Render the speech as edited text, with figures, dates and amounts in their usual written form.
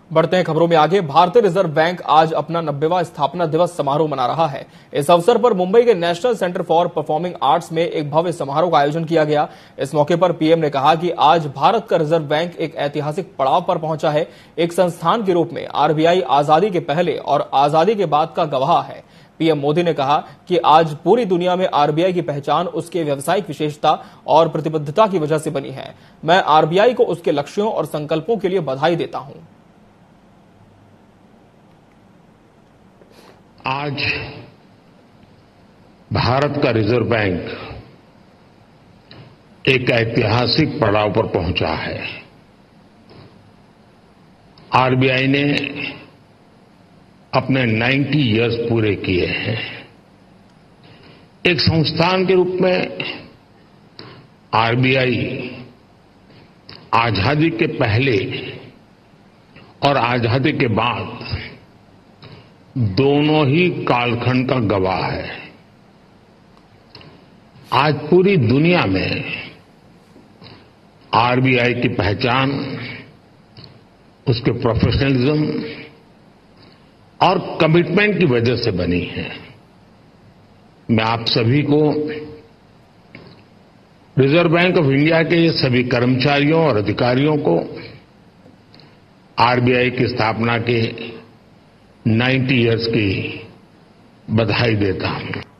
बढ़ते हैं खबरों में आगे। भारतीय रिजर्व बैंक आज अपना 90वां स्थापना दिवस समारोह मना रहा है। इस अवसर पर मुंबई के National Centre for Performing Arts में एक भव्य समारोह का आयोजन किया गया। इस मौके पर पीएम ने कहा कि आज भारत का रिजर्व बैंक एक ऐतिहासिक पड़ाव पर पहुंचा है। एक संस्थान के रूप में आरबीआई आजादी के पहले और आजादी के बाद का गवाह है। पीएम मोदी ने कहा कि आज पूरी दुनिया में आरबीआई की पहचान उसके व्यावसायिक विशेषता और प्रतिबद्धता की वजह से बनी है। मैं आरबीआई को उसके लक्ष्यों और संकल्पों के लिए बधाई देता हूं। आज भारत का रिजर्व बैंक एक ऐतिहासिक पड़ाव पर पहुंचा है। आरबीआई ने अपने 90 इयर्स पूरे किए हैं। एक संस्थान के रूप में आरबीआई आजादी के पहले और आजादी के बाद दोनों ही कालखंड का गवाह है। आज पूरी दुनिया में आरबीआई की पहचान उसके प्रोफेशनलिज्म और कमिटमेंट की वजह से बनी है। मैं आप सभी को रिजर्व बैंक ऑफ इंडिया के सभी कर्मचारियों और अधिकारियों को आरबीआई की स्थापना के 90 इयर्स की बधाई देता हूं।